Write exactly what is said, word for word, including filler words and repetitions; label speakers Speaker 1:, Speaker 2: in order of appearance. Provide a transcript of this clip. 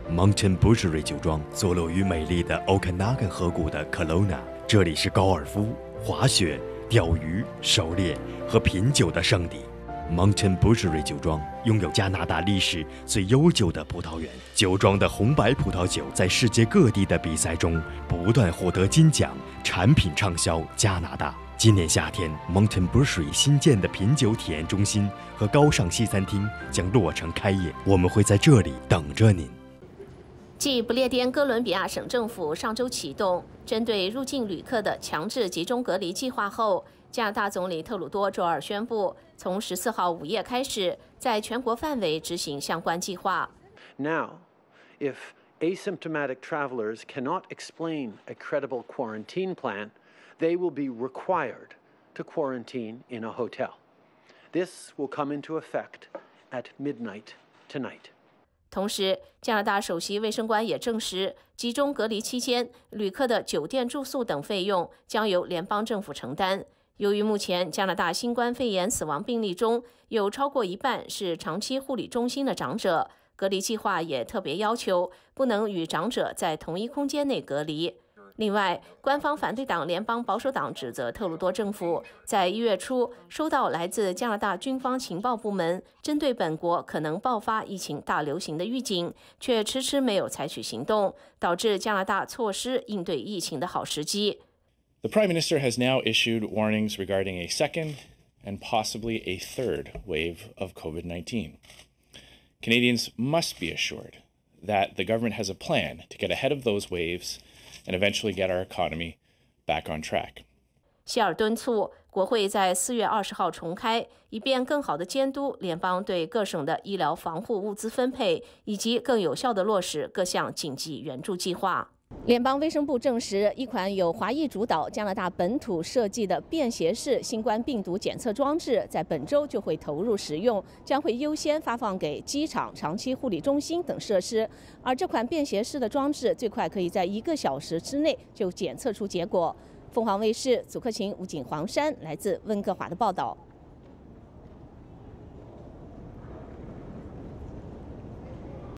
Speaker 1: Mountain Butchery 酒庄坐落于美丽的 Okanagan 河谷的 Kelowna， 这里是高尔夫、滑雪、钓鱼、狩猎和品酒的圣地。Mountain Butchery 酒庄拥有加拿大历史最悠久的葡萄园，酒庄的红白葡萄酒在世界各地的比赛中不断获得金奖，产品畅销加拿大。今年夏天 ，Mountain Butchery 新建的品酒体验中心和高尚西餐厅将落成开业，我们会在这里等着您。
Speaker 2: 继不列颠哥伦比亚省政府上周启动针对入境旅客的强制集中隔离计划后，加拿大总理特鲁多周二宣布，从十四号午夜开始，在全国范围执行相关计划。
Speaker 3: Now, if asymptomatic travelers cannot explain a credible quarantine plan, they will be required to quarantine in a hotel. This will come into effect at midnight tonight.
Speaker 2: 同时，加拿大首席卫生官也证实，集中隔离期间旅客的酒店住宿等费用将由联邦政府承担。由于目前加拿大新冠肺炎死亡病例中有超过一半是长期护理中心的长者，隔离计划也特别要求不能与长者在同一空间内隔离。另外，官方反对党联邦保守党指责特鲁多政府在一月初收到来自加拿大军方情报部门针对本国可能爆发疫情大流行的预警，却迟迟没有采取行动，导致加拿大错失应对疫情的好时机。
Speaker 4: The Prime Minister has now issued warnings regarding a second and possibly a third wave of COVID nineteen. Canadians must be assured that the government has a plan to get ahead of those waves and eventually get our economy back on track.
Speaker 2: 希尔敦促国会在四月二十号重开，以便更好地监督联邦对各省的医疗防护物资分配，以及更有效地落实各项紧急援助计划。联邦卫生部证实，一款由华裔主导、加拿大本土设计的便携式新冠病毒检测装置，在本周就会投入使用，将会优先发放给机场、长期护理中心等设施。而这款便携式的装置最快可以在一个小时之内就检测出结果。凤凰卫视祖克勤、武警黄山来自温哥华的报道。